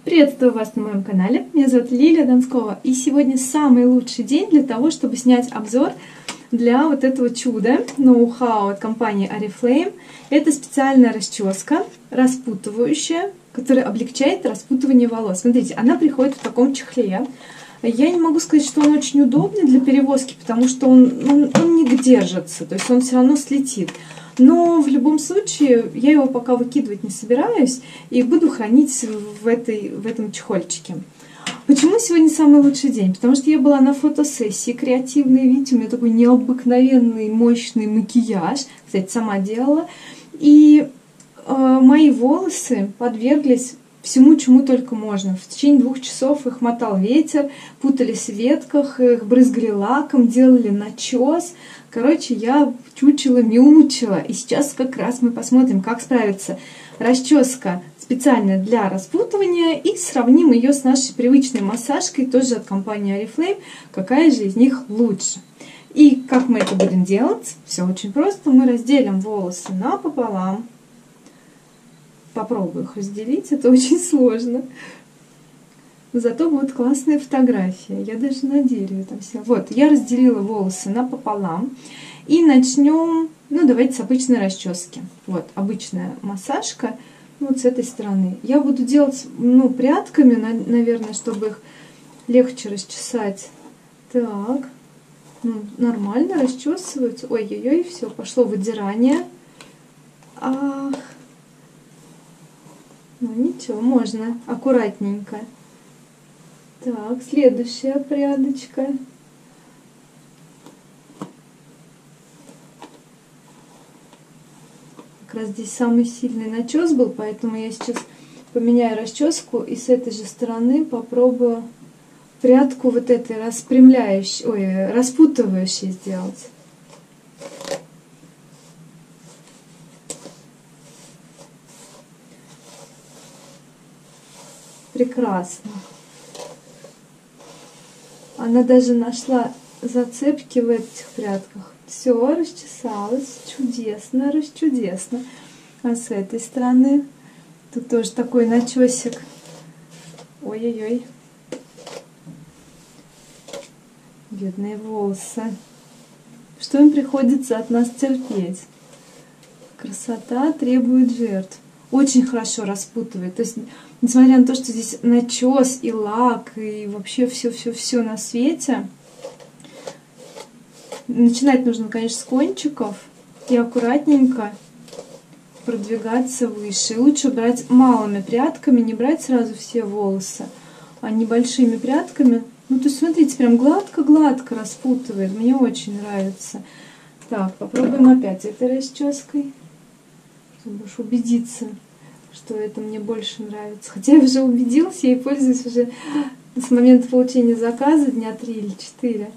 Приветствую вас на моем канале, меня зовут Лилия Донскова, и сегодня самый лучший день для того, чтобы снять обзор для вот этого чуда, ноу-хау от компании Oriflame. Это специальная расческа, распутывающая, которая облегчает распутывание волос. Смотрите, она приходит в таком чехле. Я не могу сказать, что он очень удобный для перевозки, потому что он не держится, то есть он все равно слетит. Но в любом случае я его пока выкидывать не собираюсь и буду хранить в этом чехольчике. Почему сегодня самый лучший день? Потому что я была на фотосессии креативной. Видите, у меня такой необыкновенный мощный макияж. Кстати, сама делала. И мои волосы подверглись всему, чему только можно. В течение 2 часов их мотал ветер, путались в ветках, их брызгали лаком, делали начес. Короче, я чучело-мяучила. И сейчас как раз мы посмотрим, как справится расческа специально для распутывания и сравним ее с нашей привычной массажкой, тоже от компании Oriflame, какая же из них лучше. И как мы это будем делать? Все очень просто. Мы разделим волосы напополам. Попробую их разделить, это очень сложно. Зато будут классные фотографии. Я даже на дереве там все. Вот, я разделила волосы напополам. И начнем, давайте с обычной расчески. Вот, обычная массажка. Вот с этой стороны. Я буду делать, прядками, наверное, чтобы их легче расчесать. Так, нормально расчесываются. Ой-ой-ой, все, пошло выдирание. Ах. Ничего, можно аккуратненько. Так, следующая прядочка. Как раз здесь самый сильный начес был, поэтому я сейчас поменяю расческу и с этой же стороны попробую прядку вот этой распутывающей сделать. Прекрасно. Она даже нашла зацепки в этих прядках. Все, расчесалось. Чудесно, расчудесно. А с этой стороны тут тоже такой начесик. Ой-ой-ой. Бедные волосы. Что им приходится от нас терпеть? Красота требует жертв. Очень хорошо распутывает. То есть, несмотря на то, что здесь начес и лак, и вообще все на свете, начинать нужно, конечно, с кончиков и аккуратненько продвигаться выше. И лучше брать малыми прядками, не брать сразу все волосы, а небольшими прядками. То есть, смотрите, прям гладко-гладко распутывает. Мне очень нравится. Так, попробуем опять этой расческой, чтобы уж убедиться, что это мне больше нравится. Хотя я уже убедилась, я и пользуюсь уже с момента получения заказа дня 3 или 4.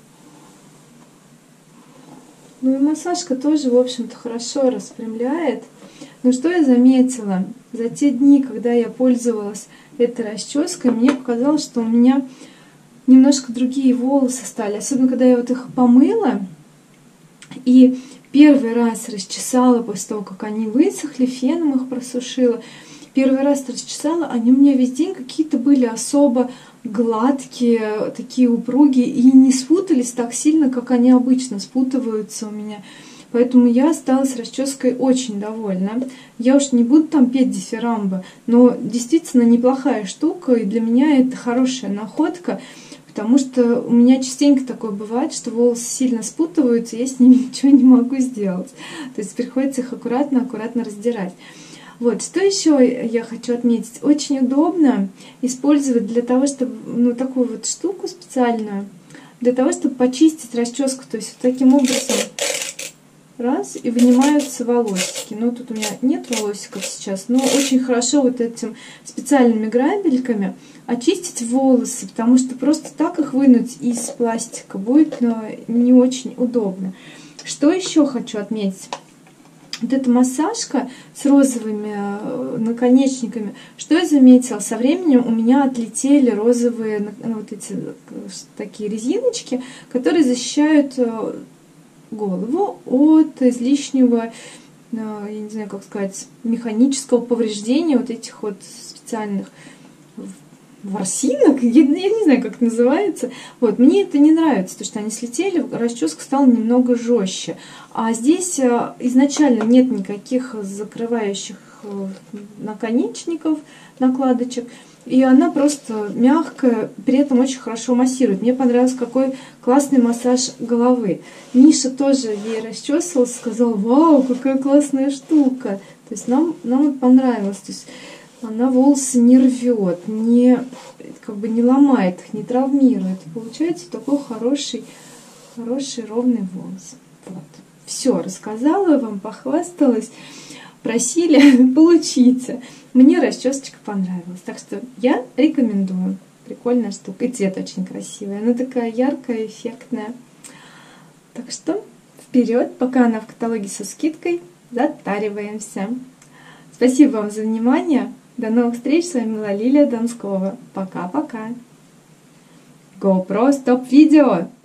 И массажка тоже, в общем-то, хорошо распрямляет. Но что я заметила? За те дни, когда я пользовалась этой расческой, мне показалось, что у меня немножко другие волосы стали. Особенно, когда я вот их помыла и первый раз расчесала после того, как они высохли, феном их просушила. Первый раз расчесала, они у меня весь день какие-то были особо гладкие, такие упругие, и не спутались так сильно, как они обычно спутываются у меня. Поэтому я осталась расческой очень довольна. Я уж не буду там петь дифирамбы, но действительно неплохая штука, и для меня это хорошая находка. Потому что у меня частенько такое бывает, что волосы сильно спутываются, и я с ними ничего не могу сделать. То есть приходится их аккуратно раздирать. Вот, что еще я хочу отметить. Очень удобно использовать для того, чтобы, такую вот штуку специальную, для того, чтобы почистить расческу. То есть вот таким образом раз, и вынимаются волосики. Тут у меня нет волосиков сейчас, но очень хорошо вот этим специальными грабельками очистить волосы, потому что просто так их вынуть из пластика будет не очень удобно. Что еще хочу отметить? Вот эта массажка с розовыми наконечниками, что я заметила, со временем у меня отлетели розовые вот эти такие резиночки, которые защищают голову от излишнего, я не знаю, как сказать, механического повреждения вот этих вот специальных ворсинок, я не знаю, как это называется. Вот, мне это не нравится, потому что они слетели, расческа стала немного жестче. А здесь изначально нет никаких закрывающих наконечников, накладочек. И она просто мягкая, при этом очень хорошо массирует. Мне понравился, какой классный массаж головы. Миша тоже ей расчесывался, сказал: вау, какая классная штука. То есть нам это понравилось. То есть она волосы не рвет, не ломает их, не травмирует. Получается такой хороший ровный волос. Вот. Все, рассказала вам, похвасталась. Просили, получите. Мне расчесочка понравилась. Так что я рекомендую. Прикольная штука. И цвет очень красивый. Она такая яркая, эффектная. Так что вперед, пока она в каталоге со скидкой, затариваемся. Спасибо вам за внимание. До новых встреч. С вами была Лилия Донскова. Пока-пока. GoPro стоп видео.